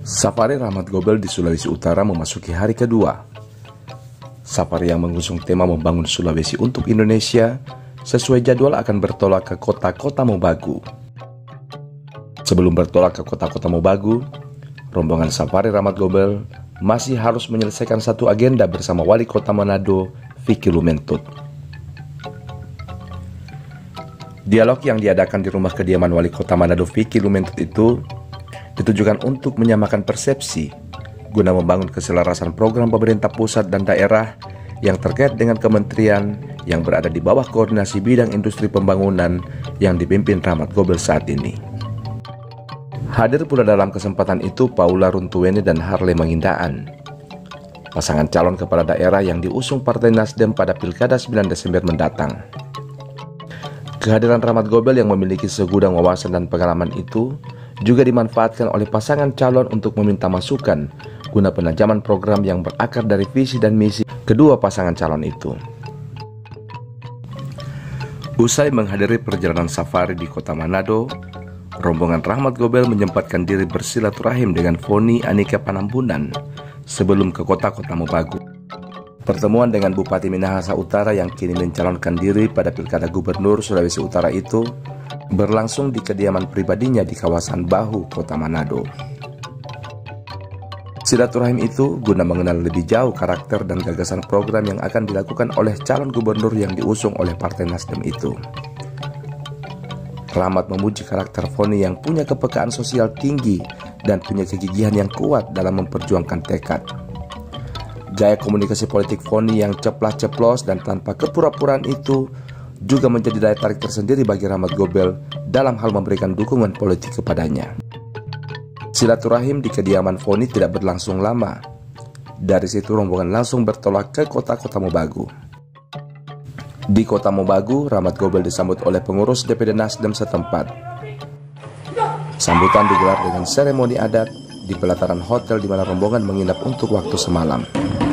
Safari Rahmat Gobel di Sulawesi Utara memasuki hari kedua. Safari yang mengusung tema membangun Sulawesi untuk Indonesia sesuai jadwal akan bertolak ke kota-kota Mobagu. Sebelum bertolak ke kota-kota Mobagu, rombongan Safari Rahmat Gobel masih harus menyelesaikan satu agenda bersama Wali Kota Manado, Vicky Lumentut. Dialog yang diadakan di rumah kediaman Wali Kota Manado, Vicky Lumentut itu ditujukan untuk menyamakan persepsi guna membangun keselarasan program pemerintah pusat dan daerah yang terkait dengan kementerian yang berada di bawah koordinasi bidang industri pembangunan yang dipimpin Rahmat Gobel saat ini. Hadir pula dalam kesempatan itu Paula Runtuweni dan Harley Mangindaan, pasangan calon kepala daerah yang diusung Partai Nasdem pada Pilkada 9 Desember mendatang. Kehadiran Rahmat Gobel yang memiliki segudang wawasan dan pengalaman itu juga dimanfaatkan oleh pasangan calon untuk meminta masukan guna penajaman program yang berakar dari visi dan misi kedua pasangan calon itu. Usai menghadiri perjalanan safari di kota Manado, rombongan Rahmat Gobel menyempatkan diri bersilaturahim dengan Foni Anika Panambunan sebelum ke kota-kota Mobagu. Pertemuan dengan Bupati Minahasa Utara yang kini mencalonkan diri pada Pilkada Gubernur Sulawesi Utara itu berlangsung di kediaman pribadinya di kawasan Bahu, Kota Manado. Silaturahim itu guna mengenal lebih jauh karakter dan gagasan program yang akan dilakukan oleh calon gubernur yang diusung oleh Partai Nasdem itu. Rahmat memuji karakter Foni yang punya kepekaan sosial tinggi dan punya kegigihan yang kuat dalam memperjuangkan tekad. Gaya komunikasi politik Foni yang ceplas-ceplos dan tanpa kepura-puraan itu juga menjadi daya tarik tersendiri bagi Rahmat Gobel dalam hal memberikan dukungan politik kepadanya. Silaturahim di kediaman Foni tidak berlangsung lama. Dari situ rombongan langsung bertolak ke kota-kota Mobagu. Di kota Mobagu, Rahmat Gobel disambut oleh pengurus DPD Nasdem setempat. Sambutan digelar dengan seremoni adat di pelataran hotel di mana rombongan menginap untuk waktu semalam.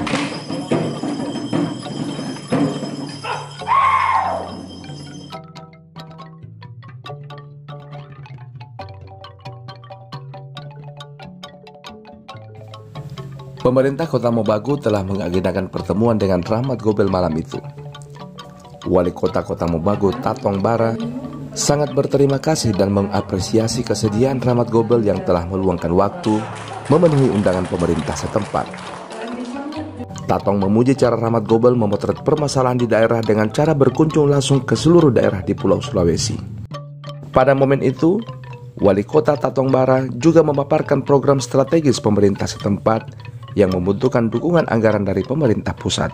Pemerintah Kota Mobagu telah mengagendakan pertemuan dengan Rahmat Gobel malam itu. Wali Kota Mobagu, Tatong Bara, sangat berterima kasih dan mengapresiasi kesediaan Rahmat Gobel yang telah meluangkan waktu memenuhi undangan pemerintah setempat. Tatong memuji cara Rahmat Gobel memotret permasalahan di daerah dengan cara berkunjung langsung ke seluruh daerah di Pulau Sulawesi. Pada momen itu, Wali Kota Tatong Bara juga memaparkan program strategis pemerintah setempat yang membutuhkan dukungan anggaran dari pemerintah pusat.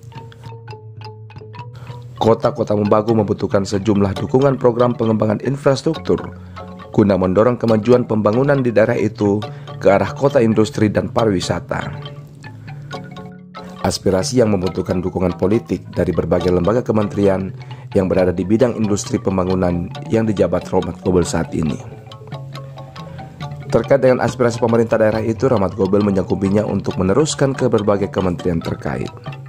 Kota-kota Mobagu membutuhkan sejumlah dukungan program pengembangan infrastruktur guna mendorong kemajuan pembangunan di daerah itu ke arah kota industri dan pariwisata. Aspirasi yang membutuhkan dukungan politik dari berbagai lembaga kementerian yang berada di bidang industri pembangunan yang dijabat Rahmat Gobel saat ini. Terkait dengan aspirasi pemerintah daerah itu, Rahmat Gobel menyangkupinya untuk meneruskan ke berbagai kementerian terkait.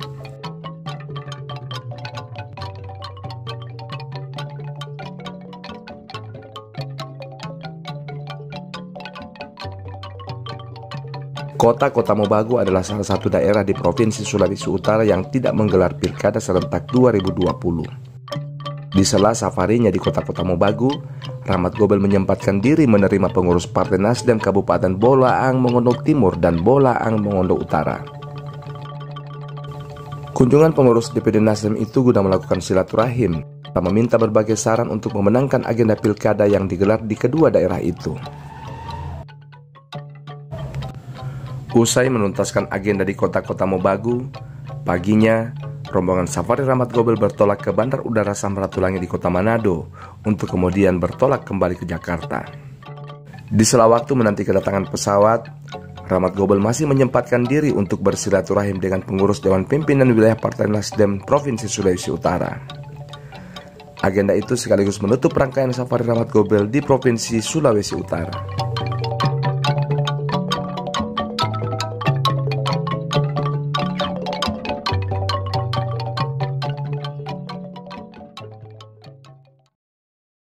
Kota-kota Mobagu adalah salah satu daerah di Provinsi Sulawesi Utara yang tidak menggelar Pilkada serentak 2020. Di sela safarinya di kota-kota Mobagu, Rahmat Gobel menyempatkan diri menerima pengurus Partai Nasdem Kabupaten Bolaang Mongondo Timur dan Bolaang Mongondo Utara. Kunjungan pengurus DPD Nasdem itu guna melakukan silaturahim dan meminta berbagai saran untuk memenangkan agenda pilkada yang digelar di kedua daerah itu. Usai menuntaskan agenda di kota-kota Mobagu, paginya rombongan Safari Rahmat Gobel bertolak ke Bandar Udara Samratulangi di kota Manado untuk kemudian bertolak kembali ke Jakarta. Di sela waktu menanti kedatangan pesawat, Rahmat Gobel masih menyempatkan diri untuk bersilaturahim dengan pengurus Dewan Pimpinan Wilayah Partai Nasdem Provinsi Sulawesi Utara. Agenda itu sekaligus menutup rangkaian Safari Rahmat Gobel di Provinsi Sulawesi Utara.